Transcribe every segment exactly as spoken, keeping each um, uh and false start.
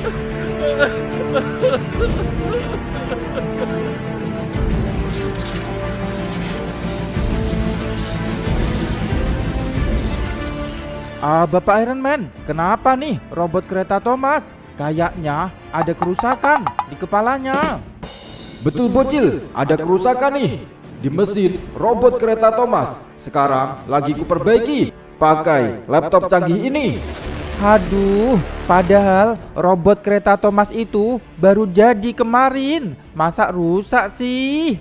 Ah, Bapak Iron Man, kenapa nih robot kereta Thomas? Kayaknya ada kerusakan di kepalanya. Betul bocil, ada kerusakan nih di mesin robot kereta Thomas. Sekarang lagi kuperbaiki pakai laptop canggih ini. Aduh, padahal robot kereta Thomas itu baru jadi kemarin. Masa rusak sih?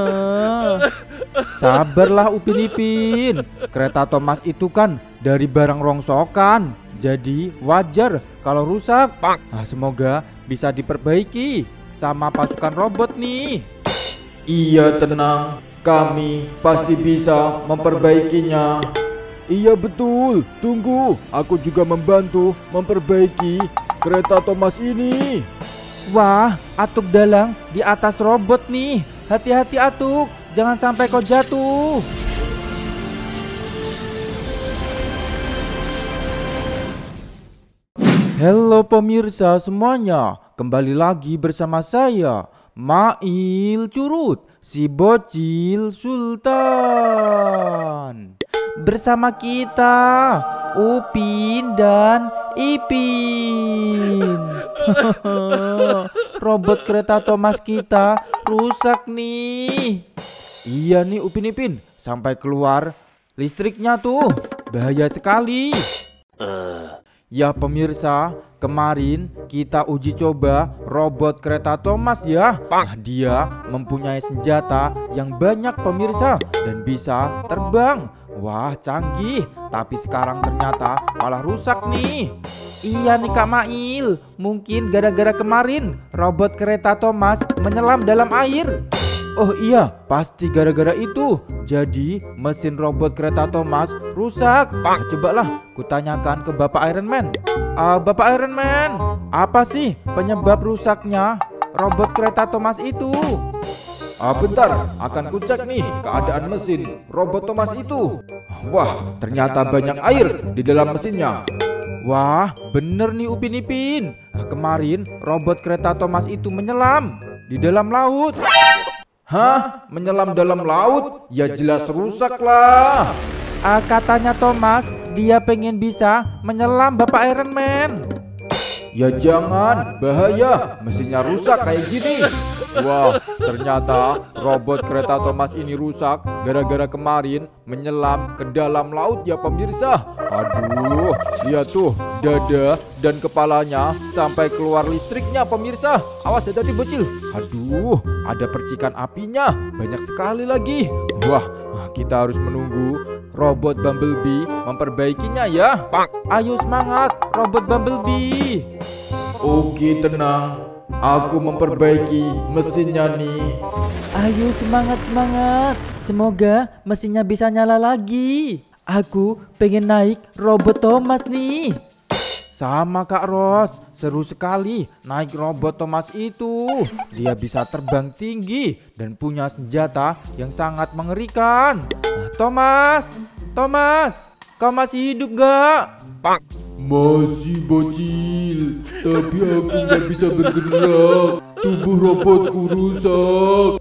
Sabarlah Upin Ipin. Kereta Thomas itu kan dari barang rongsokan, jadi wajar kalau rusak. Nah, semoga bisa diperbaiki sama pasukan robot nih. Iya, tenang, kami pasti bisa memperbaikinya. Iya betul, tunggu, aku juga membantu memperbaiki kereta Thomas ini. Wah, Atuk dalang di atas robot nih. Hati-hati Atuk, jangan sampai kau jatuh. Halo pemirsa semuanya, kembali lagi bersama saya, Mail Curut, si bocil Sultan. Bersama kita, Upin dan Ipin. Robot kereta Thomas kita rusak nih. Iya nih Upin Ipin, sampai keluar listriknya tuh. Bahaya sekali. Ya pemirsa, kemarin kita uji coba robot kereta Thomas ya. Nah, dia mempunyai senjata yang banyak pemirsa dan bisa terbang. Wah, canggih, tapi sekarang ternyata malah rusak nih. Iya nih Kak Mail, mungkin gara-gara kemarin robot kereta Thomas menyelam dalam air. Oh iya, pasti gara-gara itu. Jadi mesin robot kereta Thomas rusak. Nah, cobalah kutanyakan ke Bapak Iron Man. uh, Bapak Iron Man, apa sih penyebab rusaknya robot kereta Thomas itu? Ah, bentar, akan kucek nih keadaan mesin robot Thomas itu. Wah, ternyata banyak air di dalam mesinnya. Wah, bener nih Upin Ipin. Nah, kemarin robot kereta Thomas itu menyelam di dalam laut. Hah? Menyelam dalam laut? Ya jelas rusak lah. Uh, katanya Thomas, dia pengen bisa menyelam Bapak Iron Man. Ya jangan, bahaya, mesinnya rusak kayak gini. Wah, ternyata robot kereta Thomas ini rusak gara-gara kemarin menyelam ke dalam laut ya pemirsa. Aduh, lihat tuh dada dan kepalanya sampai keluar listriknya pemirsa. Awas hati-hati bocil. Aduh, ada percikan apinya banyak sekali lagi. Wah, kita harus menunggu robot Bumblebee memperbaikinya ya. Ayo semangat robot Bumblebee. Oke, tenang. Aku memperbaiki mesinnya nih. Ayo semangat-semangat. Semoga mesinnya bisa nyala lagi. Aku pengen naik robot Thomas nih. Sama Kak Ros, seru sekali naik robot Thomas itu. Dia bisa terbang tinggi dan punya senjata yang sangat mengerikan. Nah, Thomas, Thomas, kau masih hidup gak? Masih bocil, tapi aku nggak bisa bergerak. Tubuh robotku rusak.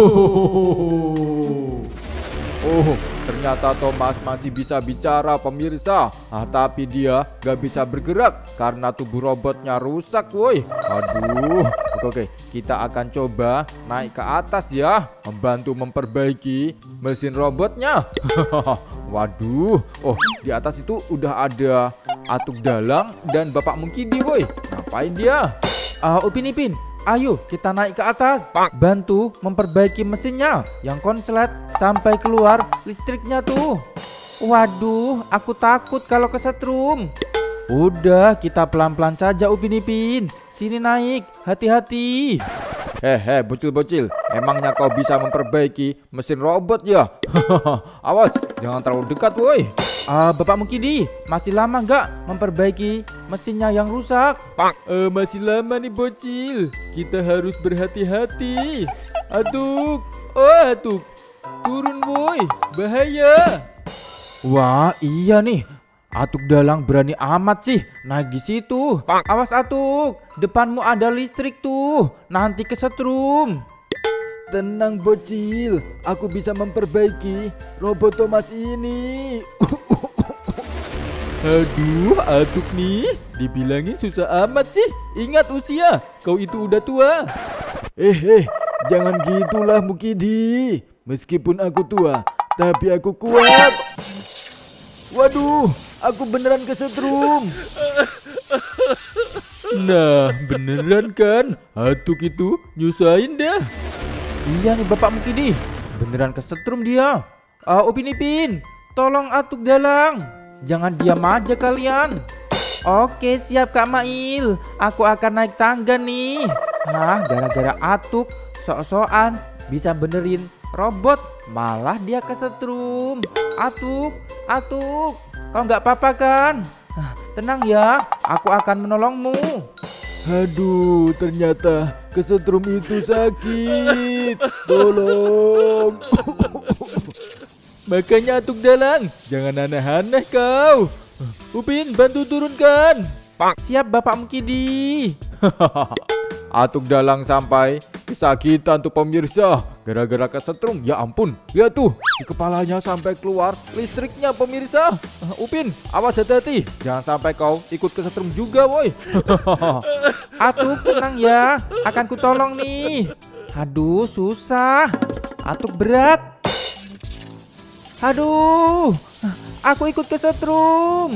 Oh, ternyata Thomas masih bisa bicara pemirsa. Ah, tapi dia nggak bisa bergerak karena tubuh robotnya rusak, woi. Aduh, oke, oke, kita akan coba naik ke atas ya, membantu memperbaiki mesin robotnya. Waduh, oh di atas itu udah ada Atuk Dalang dan Bapak Mungkidi, woi. Ngapain dia? Uh, Upin Ipin, ayo kita naik ke atas. Bantu memperbaiki mesinnya yang konslet sampai keluar listriknya tuh. Waduh, aku takut kalau kesetrum. Udah, kita pelan-pelan saja Upin Ipin. Sini naik, hati-hati. Hehe, bocil-bocil, emangnya kau bisa memperbaiki mesin robot ya? Awas, jangan terlalu dekat, woi. Uh, Bapak Mungkidi, masih lama nggak memperbaiki mesinnya yang rusak? Uh, masih lama nih bocil, kita harus berhati-hati. Aduh, oh aduh, turun woi, bahaya. Wah iya nih, Atuk Dalang berani amat sih naik di situ. Awas Atuk, depanmu ada listrik tuh, nanti kesetrum. Tenang bocil, aku bisa memperbaiki robot Thomas ini. Aduh, Atuk nih, dibilangin susah amat sih. Ingat usia, kau itu udah tua. Eh, eh, jangan gitulah Mukidi. Meskipun aku tua, tapi aku kuat. Waduh, aku beneran kesetrum. Nah, beneran kan? Atuk itu nyusahin dah. Iya nih Bapak Mukidi, beneran kesetrum dia. Uh, Upin Ipin, tolong Atuk Dalang. Jangan diam aja kalian. Oke siap Kak Mail, aku akan naik tangga nih. Nah, gara-gara Atuk sok-sokan bisa benerin robot, malah dia kesetrum. Atuk, Atuk, kau nggak apa-apa kan? Tenang ya, aku akan menolongmu. Aduh, ternyata kesetrum itu sakit. Tolong. Makanya Atuk Dalang, jangan aneh-aneh kau. Upin, bantu turunkan. Siap Bapak Mukidi. Atuk Dalang sampai kesakitan tuh pemirsa, gara-gara kesetrum. Ya ampun, lihat tuh, di kepalanya sampai keluar listriknya pemirsa. Upin, awas hati-hati, jangan sampai kau ikut kesetrum juga woi. Atuk tenang ya, akan ku tolong nih. Aduh susah, Atuk berat. Aduh, aku ikut kesetrum.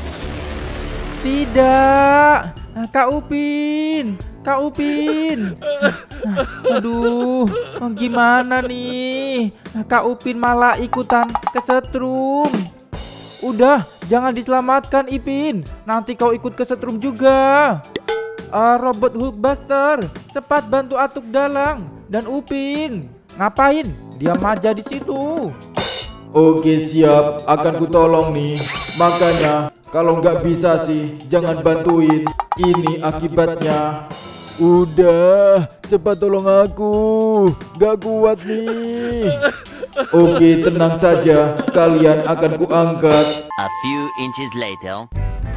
Tidak, Kak Upin, Kak Upin. Aduh, gimana nih? Kak Upin malah ikutan kesetrum. Udah, jangan diselamatkan Ipin. Nanti kau ikut kesetrum juga. Uh, robot Hulkbuster, cepat bantu Atuk Dalang dan Upin. Ngapain? Diam aja di situ. Oke siap, akan ku tolong nih. Makanya kalau nggak bisa sih jangan bantuin. Ini akibatnya. Udah, cepat tolong aku. Gak kuat nih. Oke, tenang saja. Kalian akan kuangkat. A few inches later.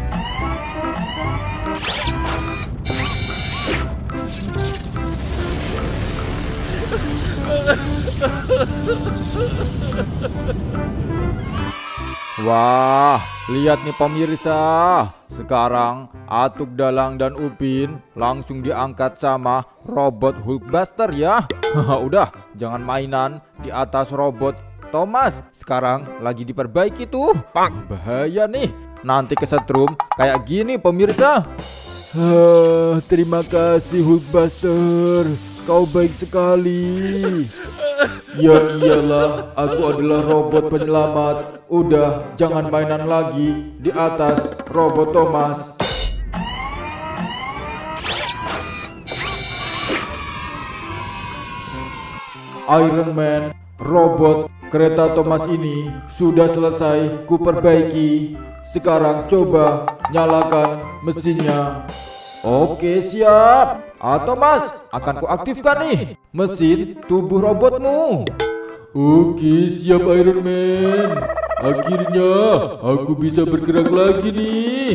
Wah, lihat nih pemirsa. Sekarang Atuk Dalang dan Upin langsung diangkat sama robot Hulkbuster ya. Udah, jangan mainan di atas robot Thomas. Sekarang lagi diperbaiki tuh. Bahaya nih, nanti kesetrum kayak gini pemirsa. Ah, terima kasih Hulkbuster, kau baik sekali. Ya iyalah, aku adalah robot penyelamat. Udah, jangan mainan lagi di atas robot Thomas. Iron Man, robot kereta Thomas ini sudah selesai kuperbaiki. Sekarang coba nyalakan mesinnya. Oke siap. Ah Thomas, akan kuaktifkan nih mesin tubuh robotmu. Oke siap Iron Man. Akhirnya aku bisa bergerak lagi nih.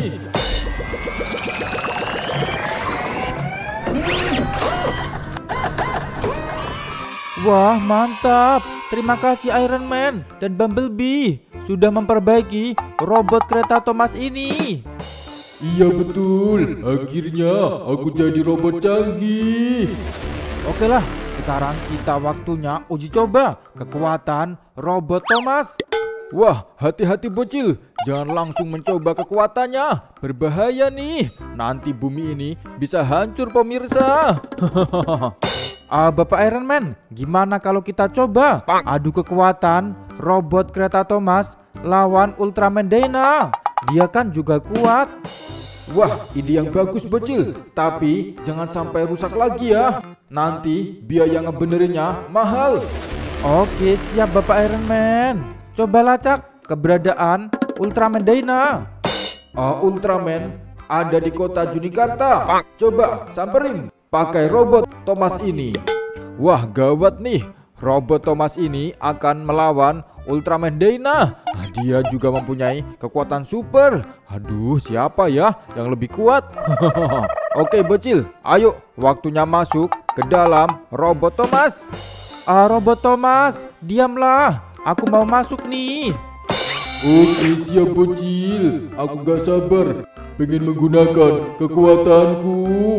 Wah mantap. Terima kasih Iron Man dan Bumblebee sudah memperbaiki robot kereta Thomas ini. Iya betul, akhirnya aku jadi robot canggih. Oke lah, sekarang kita waktunya uji coba kekuatan robot Thomas. Wah, hati-hati bocil, jangan langsung mencoba kekuatannya. Berbahaya nih, nanti bumi ini bisa hancur pemirsa. Ah, Bapak Iron Man, gimana kalau kita coba adu kekuatan robot kereta Thomas lawan Ultraman Dyna? Dia kan juga kuat. Wah, ide yang bagus bocil. Tapi jangan sampai rusak lagi ya. Nanti biaya ngebenerinnya mahal. Oke, siap Bapak Iron Man. Coba lacak keberadaan Ultraman Dyna. Oh, Ultraman ada di kota Junikarta. Coba samperin pakai robot Thomas ini. Wah, gawat nih. Robot Thomas ini akan melawan Ultraman Dyna. Nah, dia juga mempunyai kekuatan super. Aduh, siapa ya yang lebih kuat? Oke bocil, ayo waktunya masuk ke dalam robot Thomas. Ah, Robot Thomas, diamlah. Aku mau masuk nih. Oke siap bocil, aku gak sabar pengen menggunakan kekuatanku.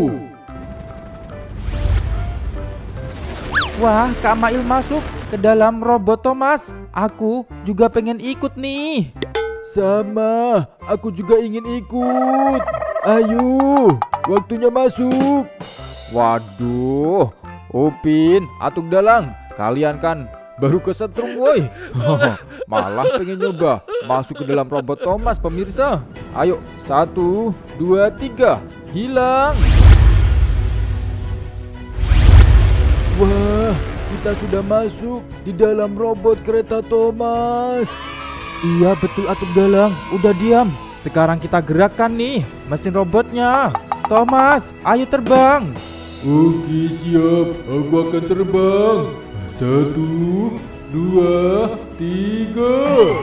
Wah, Kak Mail masuk ke dalam Robot Thomas. Aku juga pengen ikut nih. Sama, aku juga ingin ikut. Ayo, waktunya masuk. Waduh, Upin, Atuk Dalang, kalian kan baru kesetrum woi. Malah pengen nyoba masuk ke dalam Robot Thomas pemirsa. Ayo, satu, dua, tiga, hilang. Wah, kita sudah masuk di dalam robot kereta Thomas. Iya betul Atuk Dalang, udah diam. Sekarang kita gerakkan nih mesin robotnya. Thomas, ayo terbang. Oke siap, aku akan terbang. Satu, dua, tiga.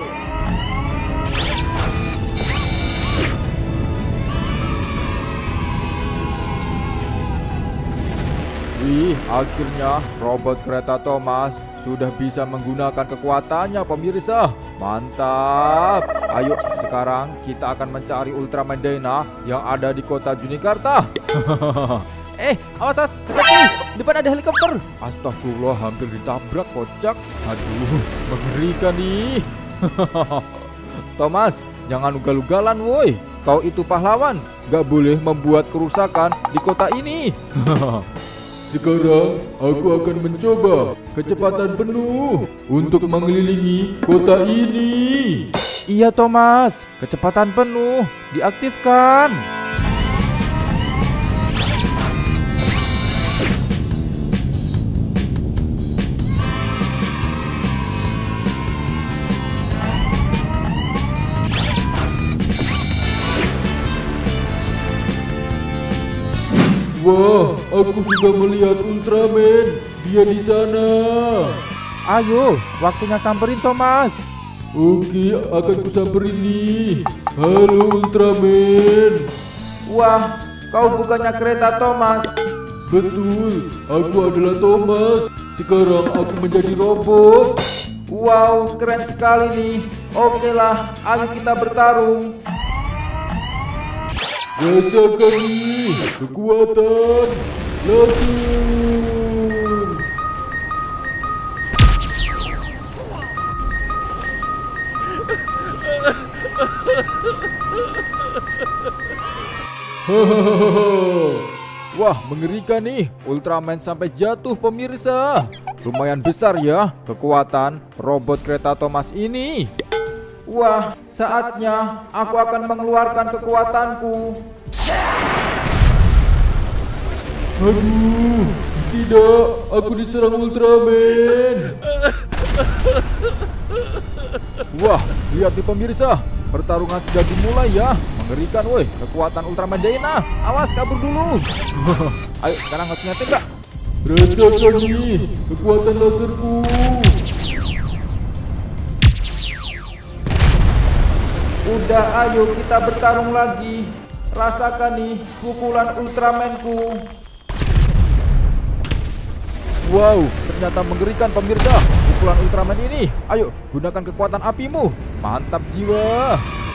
Wih, akhirnya robot kereta Thomas sudah bisa menggunakan kekuatannya pemirsa. Mantap. Ayo sekarang kita akan mencari Ultraman Dyna yang ada di kota Junikarta. Eh, awas awas, hati-hati, depan ada helikopter. Astagfirullah, hampir ditabrak kocak. Aduh, mengerikan nih. Thomas, jangan ugal-ugalan woi. Kau itu pahlawan, gak boleh membuat kerusakan di kota ini. Sekarang aku akan mencoba kecepatan penuh untuk mengelilingi kota ini. Iya Thomas, kecepatan penuh, diaktifkan. Wah, aku sudah melihat Ultraman. Dia di sana. Ayo, waktunya samperin Thomas. Oke, akan kusamperin nih. Halo Ultraman. Wah, kau bukannya kereta Thomas. Betul, aku adalah Thomas. Sekarang aku menjadi robot. Wow, keren sekali nih. Oke lah, ayo kita bertarung. Rasakan nih kekuatan laser. Wah, mengerikan nih. Ultraman sampai jatuh pemirsa. Lumayan besar ya kekuatan robot kereta Thomas ini. Wah, saatnya aku akan mengeluarkan kekuatanku. Aduh, tidak, aku diserang Ultraman. Wah, lihat nih pemirsa, pertarungan sudah dimulai ya. Mengerikan woi, kekuatan Ultraman Dyna. Awas, kabur dulu. Ayo, sekarang harusnya tembak. Rasakan nih kekuatan laserku. Udah, ayo kita bertarung lagi. Rasakan nih pukulan Ultramanku. Wow, ternyata mengerikan pemirsa pukulan Ultraman ini. Ayo, gunakan kekuatan apimu. Mantap jiwa.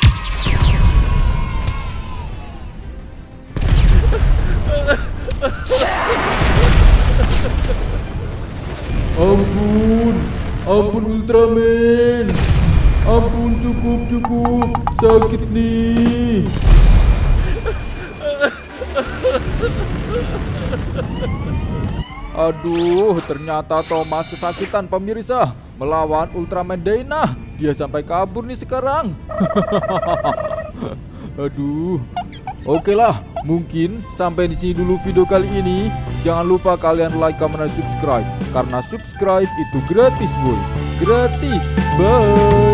Ampun, ampun Ultraman. Ampun, cukup, cukup. Sakit nih. Aduh, ternyata Thomas kesakitan pemirsa melawan Ultraman Dyna. Dia sampai kabur nih sekarang. Aduh. Oke lah, mungkin sampai di sini dulu video kali ini. Jangan lupa kalian like, comment, dan subscribe. Karena subscribe itu gratis, boy. Gratis. Bye.